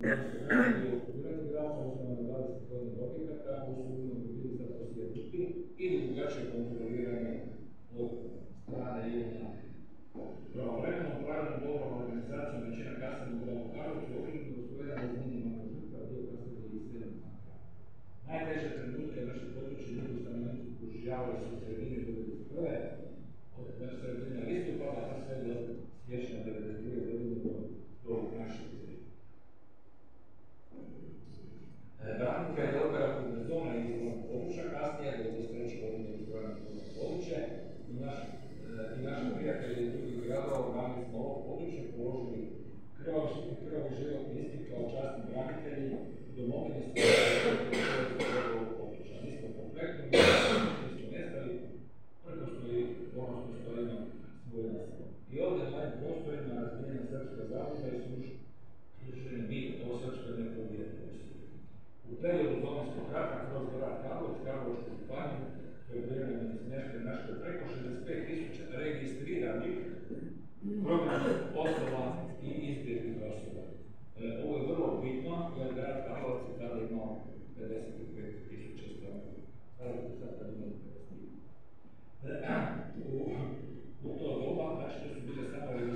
okupirani grad, osnovno na 20 vojnih objekata, koji su bili zaposjednuti ili drugačije kontrolirani od strane JNA. Pravovremenom pravilnom dobrom organizacijom većina kasarni u gradu Karlovcu je okrenuta osvojena bez minimalnog žrtva, dio kasarni i 7 makara. Najteže trenutke naše područje ljudi stanovnici proživljavali su sredine 1991. od sredine listopada, pa sve do siječnja 1992. godine do naše zemlje. Branka je operativna zona izbornog područja, kasnije do 1993. godine izbornog područja i naši prijatelji iz drugih gradova obranili smo ovo područje, položili krvavi životni ispit kao časni branitelji, domovine su ovog područja. Mi smo kompletno, mi smo nestali, prkosno i ponosno stojimo svoje naselje. I ovdje na ovim prostorima razbijena srpska zabuda i slušeni mi, ovo srpsko neprobijeno. U periodu Domovinskog rata kroz grad Karlovac, Karlovačku županiju, privremeno smještaj našlo preko 65.000 registriranih prognanih osoba i izbjeglih osoba. Ovo je vrlo bitno, jer grad Karlovac je tada imao 55.000 stanovnika. Sada je sad kad imamo 50. U to doba, znači to su bile samo